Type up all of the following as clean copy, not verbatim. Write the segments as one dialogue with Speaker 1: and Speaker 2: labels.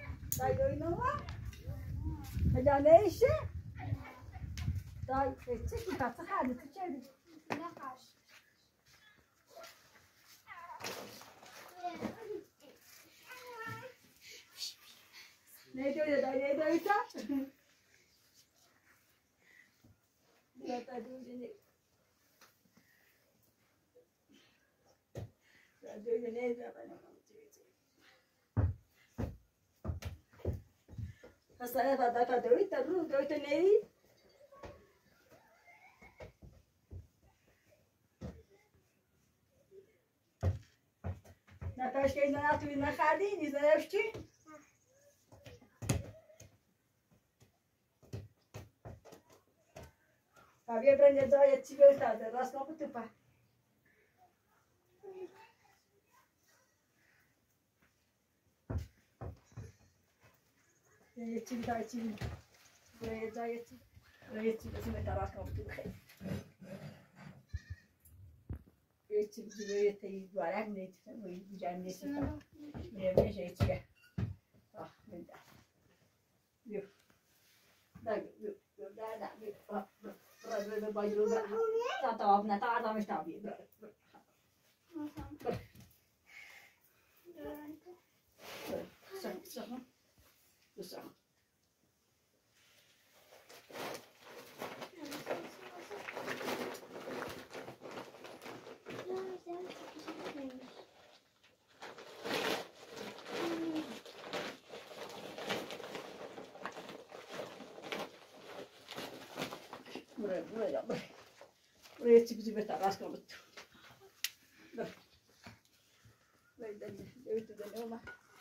Speaker 1: Dai oynama. Hadi ne işi? Dai çek katı hadi tüçelim.
Speaker 2: Ne karşı?
Speaker 1: Ne diyor ya dai ne diyor sen? Ya da diyor ne? Ya diyor ne diyor bana? Saya pada Dewi terus Dewi teneri. Na pesca ainda na tua na cadinha, isso é o time. Havia aprendido a te gostar, da nossa não putu pa. Yettim daha yettim. Buraya daha yettim. Buraya yettim. Bizim taraf kapatıyor. Yettim. Buraya yettim. Varaq ne yettim. Bu güzel ne yettim. Buraya bir şey yettim. Ah, ben de. Yok. Da yok. Da. Burada bayılıyor. Tamam, ne tarafmış tabii. Sen. Güzel. Buraya çıkıcı bir takas kaldı. Böyle ama.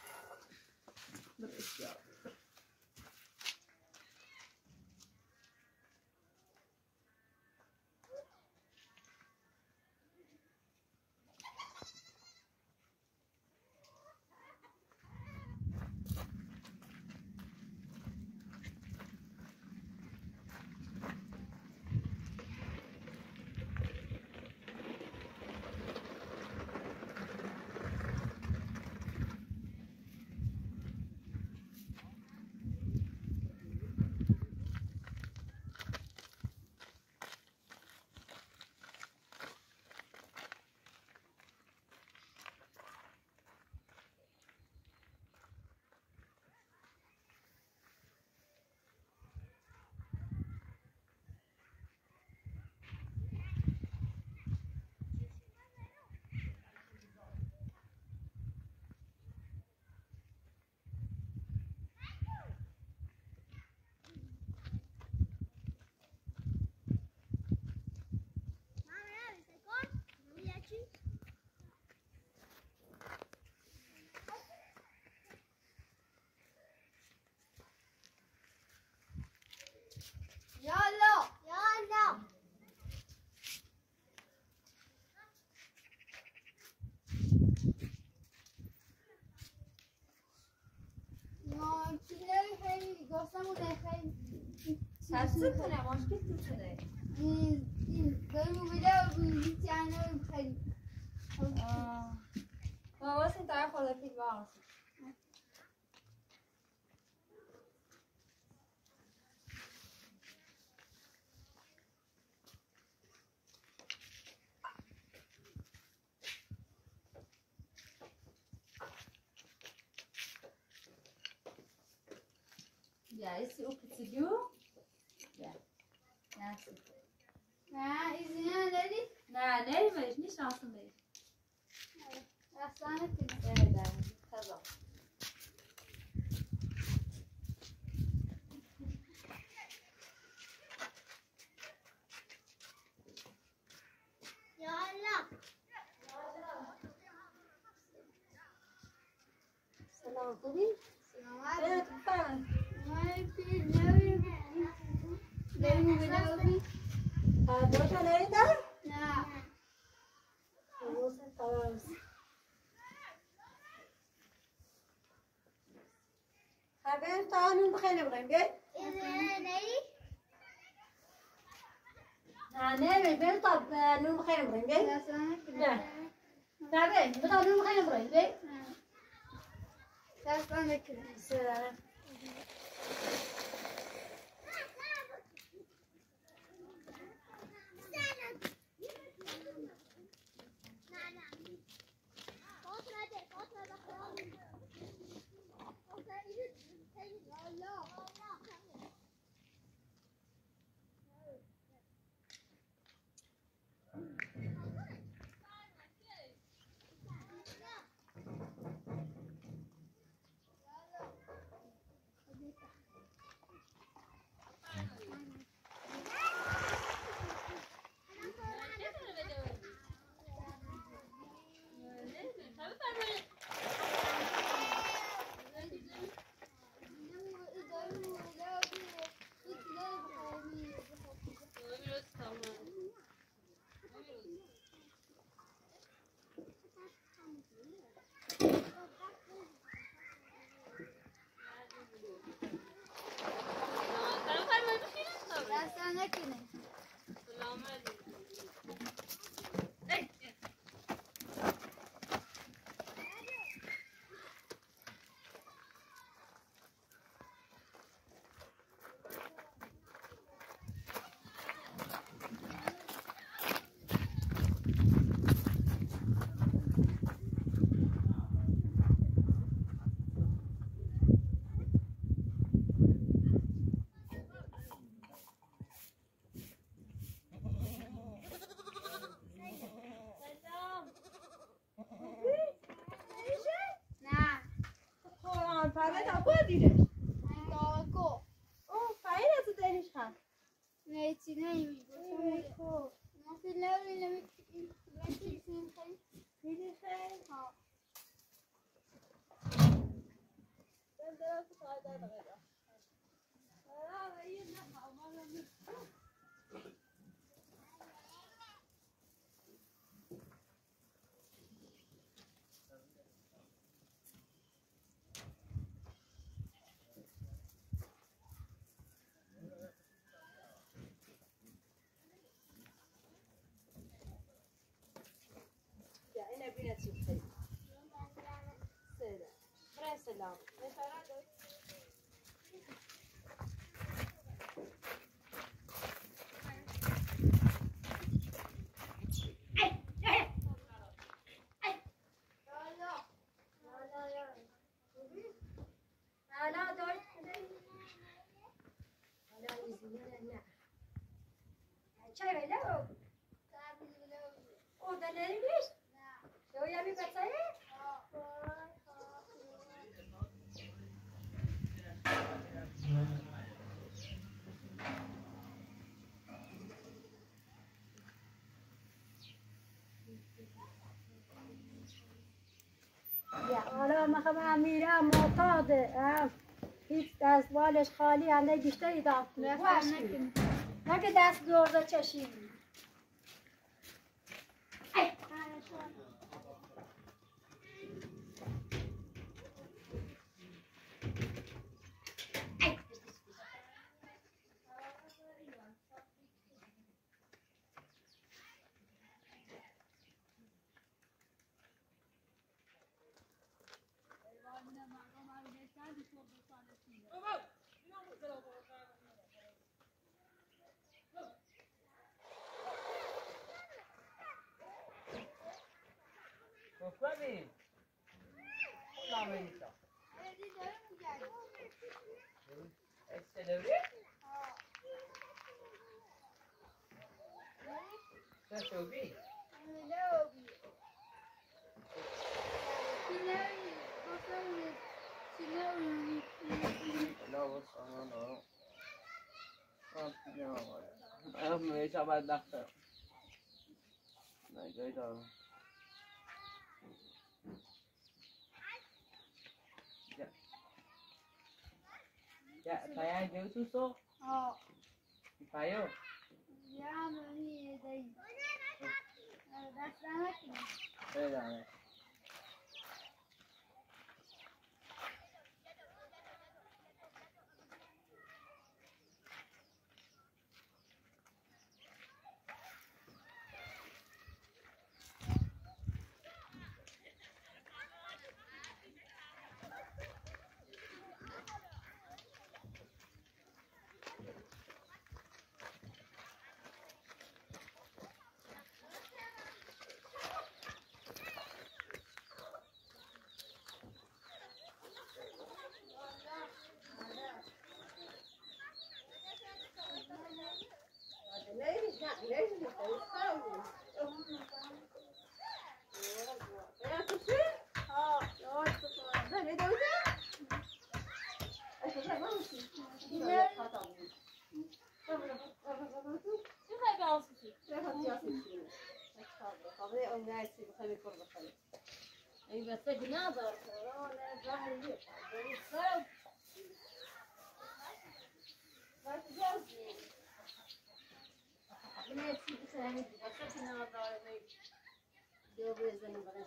Speaker 3: سبزی کنم مشکل تو شده
Speaker 2: داریم موبیله یعنی خیلی
Speaker 3: باباست این طرف خدا فیلم آرسی
Speaker 1: Ya, esse o pediu? Ya. Nasıl?
Speaker 2: نه izin نداری؟
Speaker 3: نه نمیش نیشناسم بهش
Speaker 2: رفتن کنیم
Speaker 3: بهدن خدا
Speaker 2: یا الله
Speaker 1: Selam خوبی؟
Speaker 2: سلامت
Speaker 1: Tamam.
Speaker 2: داریم موبیله ببین
Speaker 1: Boşa nerede?
Speaker 2: نه
Speaker 1: Tamam. Ben tanım bakayım buraya gel. Ne? Ben tanım bakayım buraya gel.
Speaker 2: رفتن
Speaker 1: Ne? Tabii. Bu tanım bakayım buraya gel.
Speaker 2: دستان نکنه
Speaker 1: سلام.
Speaker 2: دستان نکنه نه
Speaker 1: قرآن پرد آقا دیره.
Speaker 2: این داغو
Speaker 1: اوه فعیل از دلیش هم.
Speaker 2: نه چی نمیگه ما فی لولی نمیگه
Speaker 1: دیدی خیلی؟
Speaker 2: ها
Speaker 1: Ja, en heb je net zo gezegd. Selam. Hala dört. Hala izine ne? Çay öyle o. Orada neymiş? Yo ya bir bakayım. یا حالا من میرم معتاده هیچ دستبالش خالی هم بیشتری داد نگه دست دوزه چشیم
Speaker 4: Baby, come on, Lisa. Accelerate. That's okay. Hello, what's going on? I'm hesap doctor. Nagay daw. Ya, saya jauh susu.
Speaker 2: اه
Speaker 4: Tayo.
Speaker 2: يا عم هي دي دستانك
Speaker 4: Pwede.
Speaker 1: ناسی بخوای کار بخوای ای بس گناه دار نه ظاهر لیه سلام بس جالب ناسی بخوای بس گناه دار نه جو بزنه برش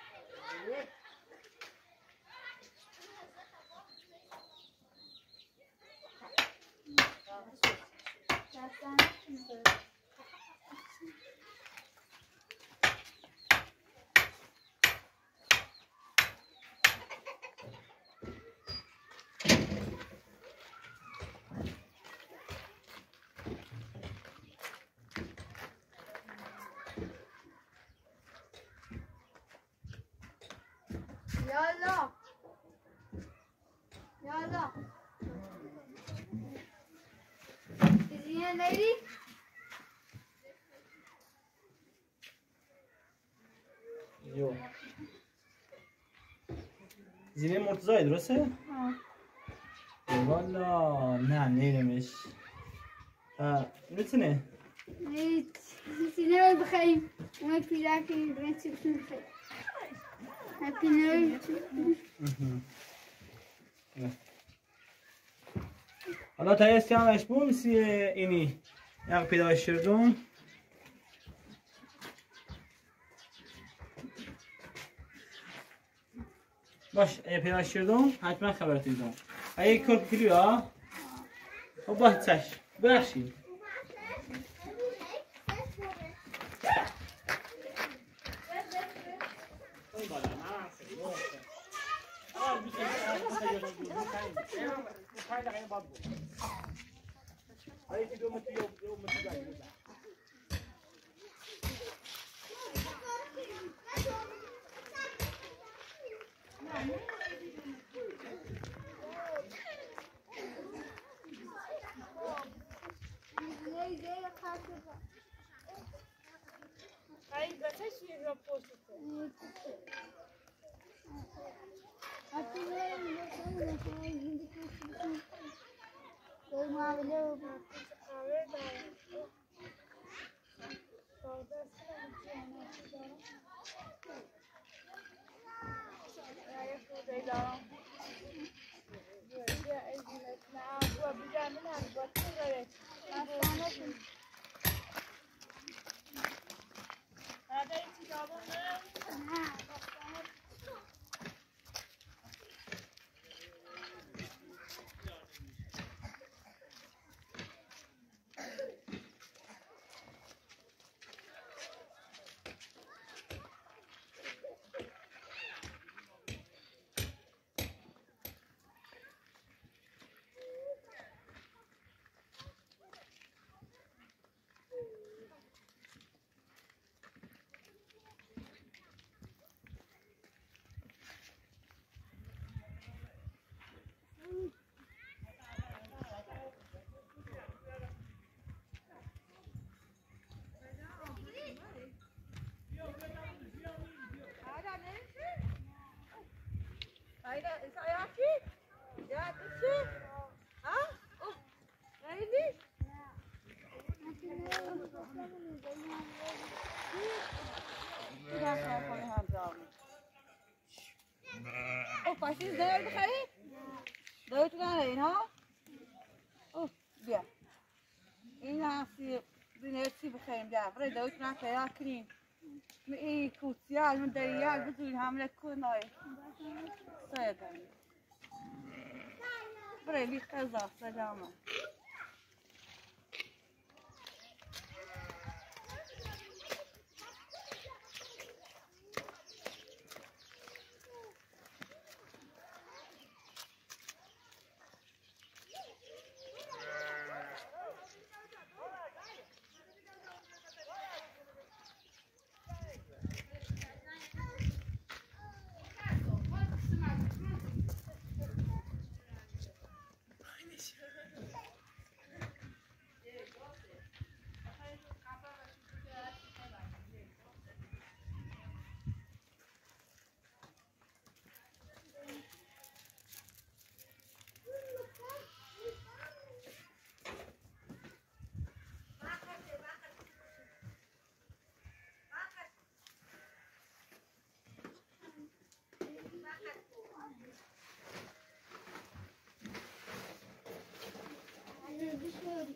Speaker 2: يلا يلا زين ليلي
Speaker 5: جو زینه مرتضایی درسته؟ والا نه نیرمش میتونه؟
Speaker 2: زينة بخيم وما في لكن بنتي بخيم هابي نيو
Speaker 5: حالا تا استیامش بوم سی اینی یک پیداش شدون باش اگه پیداش شدون حتما خبرت میدم اگه کرک کلی ها خب باید چش بخشید
Speaker 1: پاشیز دار بخری؟ دارتون ندارین ها؟ اوه بیا این هستی بینرسی بخریم بیا برای دارتون هم پیدا کنین این کوتیال من دریال بزوین حمله کنای سایدن برای بی خزا سلامه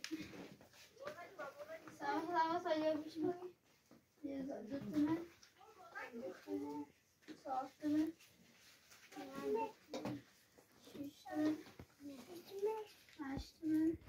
Speaker 2: Sama saja bismillah. Ya zaten ben. Sağlıklı. Açtım.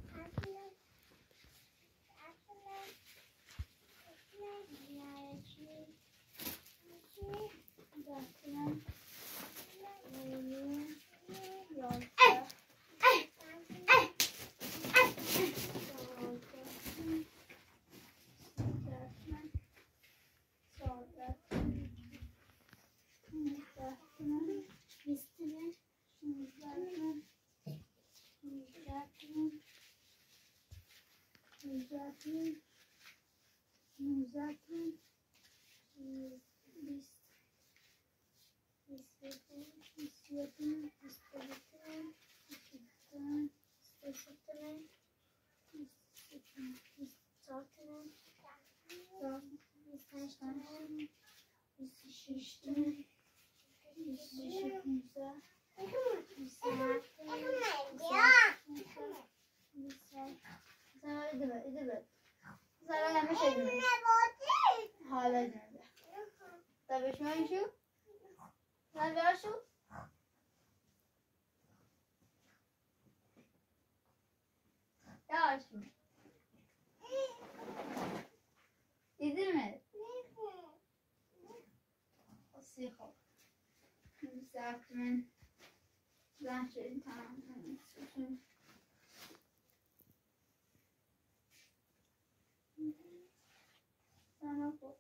Speaker 2: İzmir'e. Siho. Misafirin. Ben şöyle tamam. Sana bu.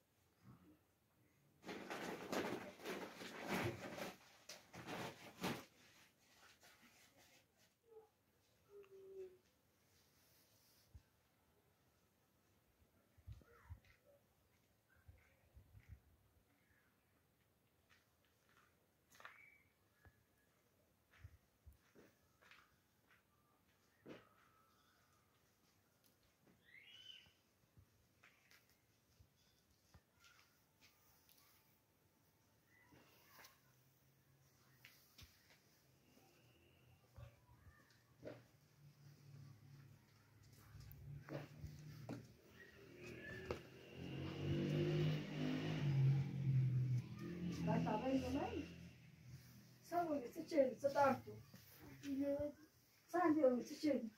Speaker 1: Sen bunu sıçırdın, sıçardın. Sen diyorum sıçırdın.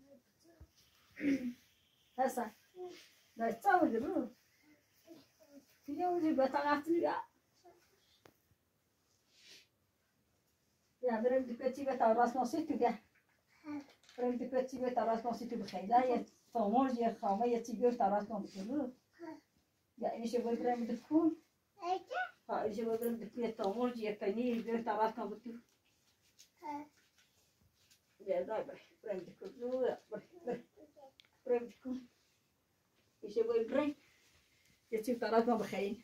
Speaker 1: Hasan. Ne çavurdun mu? Biliyor musun batan attın ya? Ya benim dikkatçi ve tavrasması tüge. Benim dikkatçi ve tavrasması tüge khayla ya tamam ya khama ya tüge tavrasması tüge. Ya ini şey böyle benim dikkum. Ha ini şey böyle benim dikkum tamam ya kani bir tavrasması tüge. Ya da benim dikkum ya benim dikkum. İşte böyle benim ya tüge tavrasması khayla.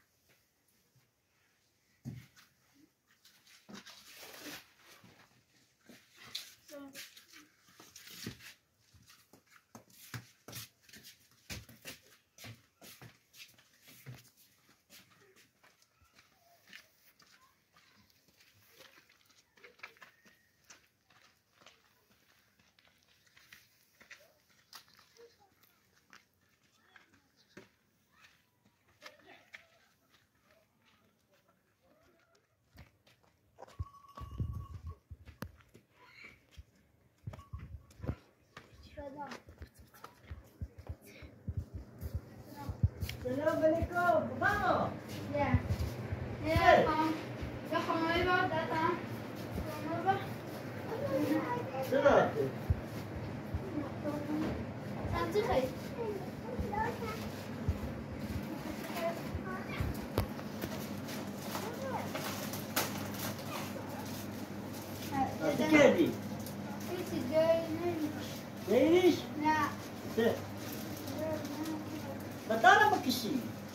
Speaker 1: Assalamualaikum. Vamos.
Speaker 2: Ya. Ya, tamam. Ya kamerayı var da tamam. Kamera var.
Speaker 5: Sıra.
Speaker 2: Sen çık hayır.
Speaker 5: Nasıl geldi?
Speaker 2: Hiç görmemiş.
Speaker 5: Neymiş?
Speaker 2: Ya.
Speaker 5: Sıra. Batara mı kişi?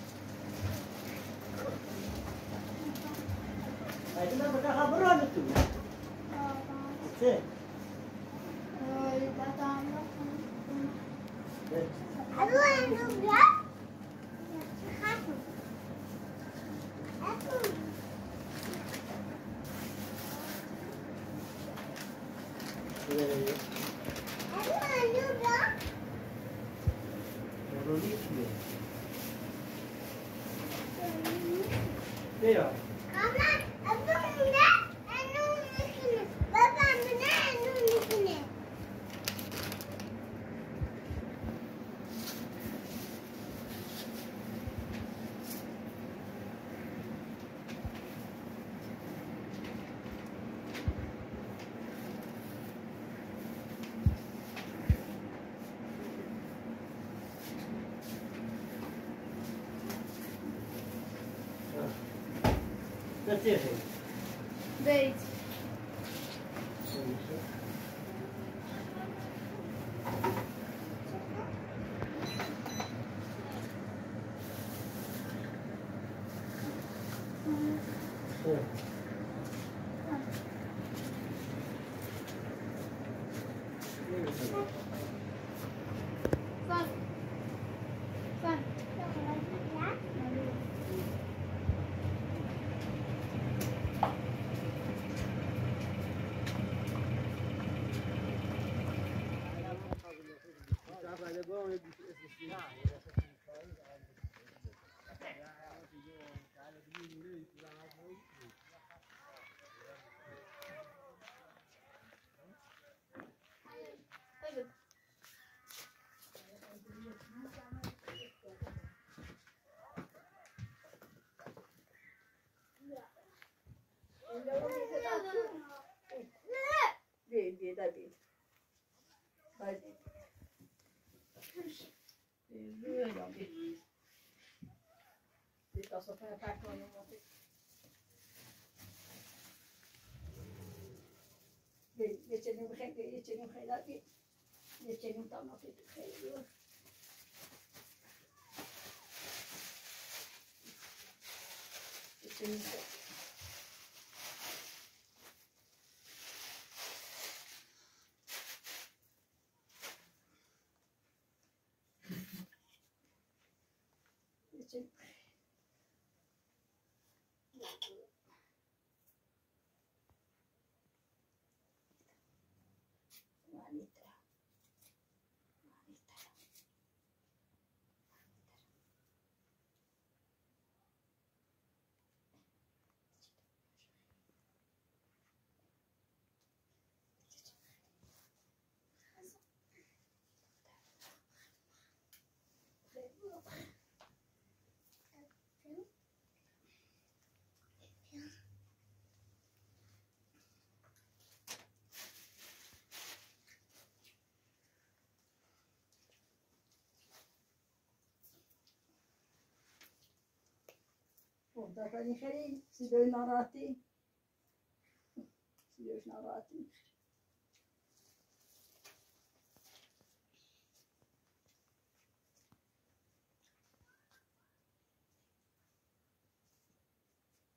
Speaker 5: Hadi ben bana haber anlatayım. Sıra. بیا Dat is het.
Speaker 2: Weet. Van. Van. Evet.
Speaker 1: Değil, da değil. Hadi. Böyle değil. Bir tasa para takmanın var. Geçelim hayal bir. Geçelim tamam dedik hayal. Geçelim. Geçelim. Manita. Burada ben خیلی صدای ناراحتی صدایش ناراحتی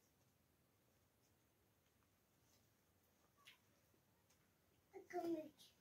Speaker 2: Komik.